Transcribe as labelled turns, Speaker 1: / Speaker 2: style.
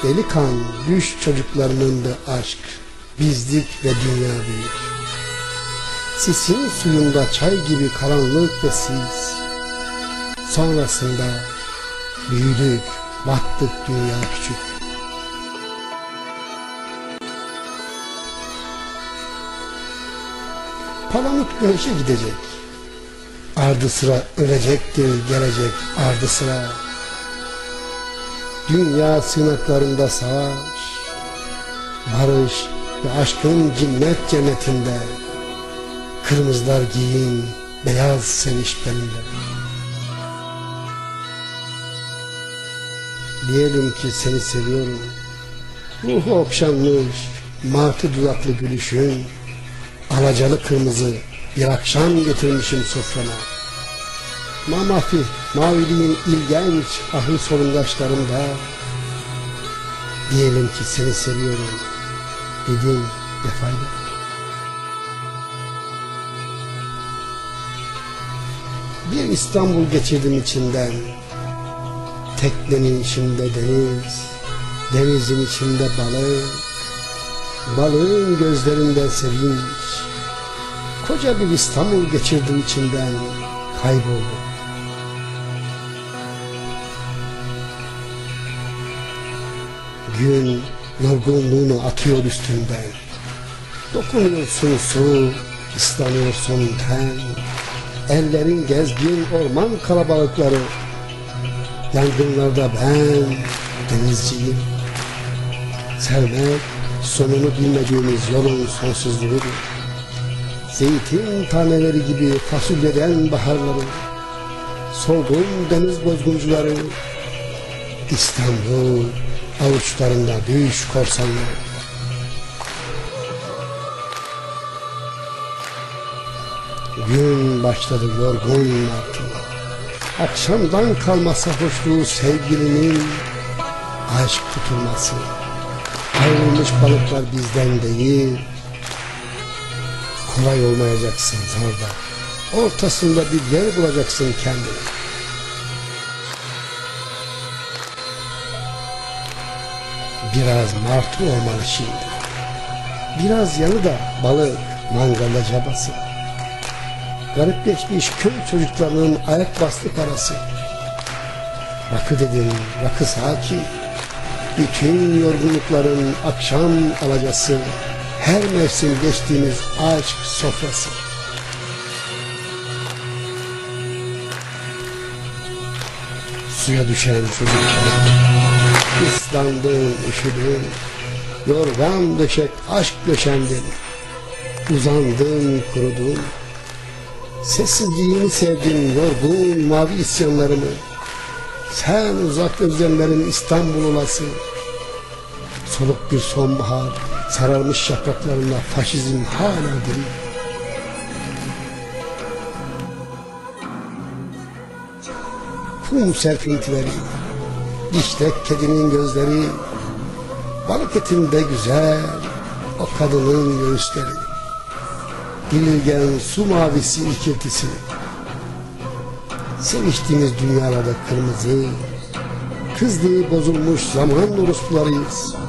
Speaker 1: deli kan, düş çocuklarının da aşk, bizlik ve dünya büyük. Sisin suyunda çay gibi karanlık ve sis. Sonrasında büyüdük, battık, dünya küçük. Palamut güneşe gidecek, ardı sıra ölecektir, gelecek ardı sıra. Dünya sığınaklarında savaş, barış ve aşkın cinnet cennetinde. Kırmızılar giyin, beyaz seviş benimle. Diyelim ki seni seviyorum, ruhu okşanmış, martı dudaklı gülüşün, alacalı kırmızı bir akşam getirmişim sofrana. Mamafi, maviliğin ilgenç ahı solungaçlarımda. Diyelim ki seni seviyorum, dedim defayla. Bir İstanbul geçirdim içinden, teknenin içinde deniz, denizin içinde balık, balığın gözlerinde sevinç. Koca bir İstanbul geçirdim içinden, kayboldum. Gün yorgunluğunu atıyor üstünden, dokunuyorsun su, ıslanıyorsun ten. Ellerin gezgin orman kalabalıkları, yangınlarda ben denizciyim. Sevmek sonunu bilmediğimiz yolun sonsuzluğudur. Zeytin taneleri gibi fasulyeden baharları, solgun deniz bozguncuları, İstanbul avuçlarında düş korsanları. Gün başladı yorgun artık. Akşamdan kalma sarhoşluğu sevgilinin, aşk tutulması. Ayrılmış balıklar bizden değil. Kolay olmayacaksın orada. Ortasında bir yer bulacaksın kendini. Biraz martı olmalı şimdi. Biraz yanı da balık, mangalda cabası. Garipleşmiş köy çocuklarının ayak bastı parası. Rakı dedim, rakı sakin. Bütün yorgunlukların akşam alacası. Her mevsim geçtiğimiz aşk sofrası. Suya düşen çocuklar, ıslandın, üşüdün, yorgan döşek aşk döşendin. Uzandın, kurudun. Sessizliğini sevdim, yorgun mavi isyanlarımı. Sen uzak özlemlerin İstanbul olası. Soluk bir sonbahar, sararmış yapraklarında faşizm hala diri. Kum serpintileri, dişlek kedinin gözleri, balık etinde güzel, o kadının göğüsleri. Dirilgen su mavisi ikirtisi, seviştiğimiz dünyalarda kırmızı, kızdığı bozulmuş zaman orospularıyız.